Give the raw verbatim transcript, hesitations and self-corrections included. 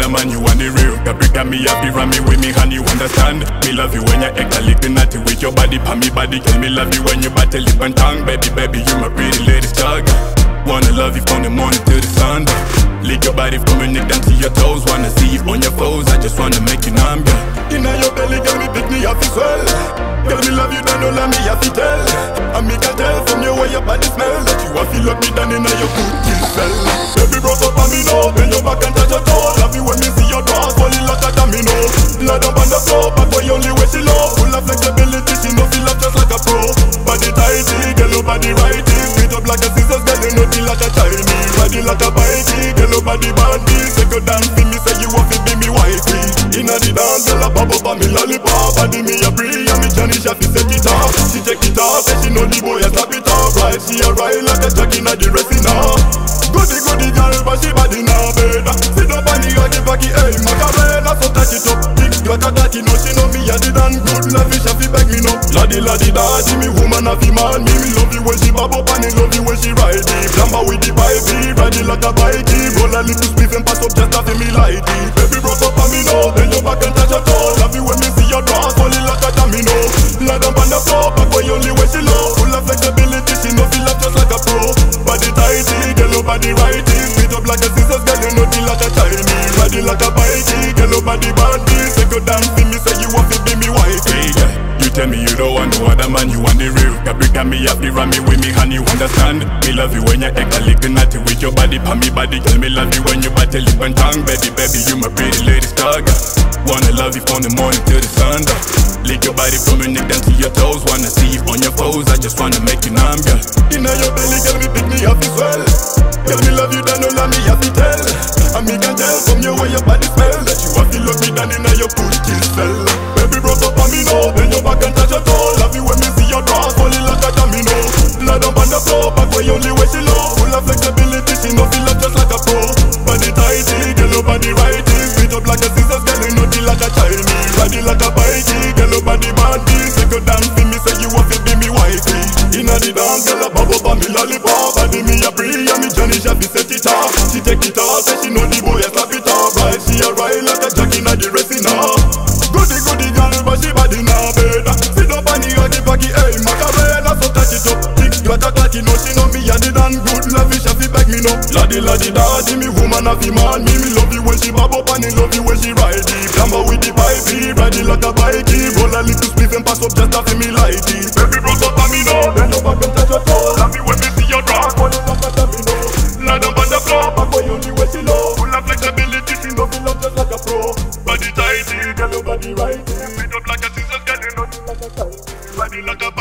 other man, you want the real. Caprica me happy, ram me with me, and you understand. Me love you when you act a little naughty with your body, pa me body. Kill me love you when you battle lip and tongue. Baby, baby, you my pretty lady star. Wanna love you from the morning till the sun. Lick your body from your neck down to your toes. Wanna see you on your foes, I just wanna make you numb, yeah. Inna your belly, girl, me pick me up as well. Girl, me love you, then don't let me have to tell. And me can tell from your way your body smell that you a feel up me down inna your good kill cell. Baby, broke up on me now, bend your back and touch your toe. Love you when me see your drawers falling like a domino. Blood up on the floor, but boy only way she low. Full of flexibility, she no feel up just like a pro. Body tighty, girl, your body righty. Beat up like a scissors, girl, you know feel like a Chinese. Body like a bitey, girl, your body bandy. Say go dance for me, say you want to be me wifey. Inna the dance, girl, a pop up on me lollipop. Body me a free, and me Johnny Shafi set it off. She take it off, say she know the boy a slap it off. Right, she a ride like a jack inna the rest now. Goody goody girl, but she body now better. Sit up on the hockey packy, hey, Macarena, so touch it up. Thick like a daddy, know she know me a the damn good. Love it, Shafi beg me no. Laddy laddy daddy, me woman a fi man. Me me love you when she bob up and me love you when she ride it. Plumber with the pipey, ride it like a bikey. Roll a little spliff and pass up just to feel me light it. Baby broke up on me now, then your back and touch your toe. Love you when me see your drawers falling like a domino. Lie down on the floor, back way only when she low. Full of flexibility, she no feel up just like a pro. Body tighty, girl, your body righty. Beat up like a scissors, girl, you know feel like a Chinese. Body like a bikey, girl, your body bandy. Say go dance for me, say you want to be me wifey. Yeah. You tell me you don't want no other man, you want the real. Caprica me happy, ram me with me, and you understand. Me love you when you act a little naughty with your body, pa me body. Girl, me love you when you battle lip and tongue. Baby, baby, you my pretty lady star. Wanna love you from the morning till the sun. Lick your body from your neck down to your toes. Wanna see you on your foes, I just wanna make you numb, yeah. Inna your belly, girl, me pick me up as well. Girl, me love you, then don't let me have to tell. And me can tell from your way your body smell that you a feel love me down inna your good kill cell. Baby, broke up on me now, then your back and touch your toe. Love you when me see your drawers falling like a domino. Lie down on the floor, back way only way she low. Full of flexibility, she no feel up just like a pro. Body tighty, girl, your body righty. Beat up like a scissors, girl, you know feel like a Chinese. Body like a bikey, girl, your body bandy. Say go dance for me, say you want to be me wifey. Inna the dance, girl, a bubble on me lollipop. Body me a free, and me Johnny Shafi set it off. She take it off, say she know the boy a slap it off. Right, she a ride like a jack inna the rest now. Goody goody girl, but she body now better. Sit up on the hockey packy, hey, Macarena, so touch it up. Thick like a cocky, know she know me a the damn good. Love it, Shafi beg me no. Laddy laddy daddy, me woman a fi man. Me me love you when she bob up and me love you when she ride it. Plumber with the pipey, ride it like a bikey. Roll a little spliff and pass up just to feel me light it. Baby broke up on me now, then your back and touch your toe. Love you when me see your drawers falling like a domino. Lie down on the floor, back way only when she low. Full of flexibility, she no feel up just like a pro. Body tighty, girl, your body righty. Beat up like a scissors, girl, you know feel like a Chinese. Body like a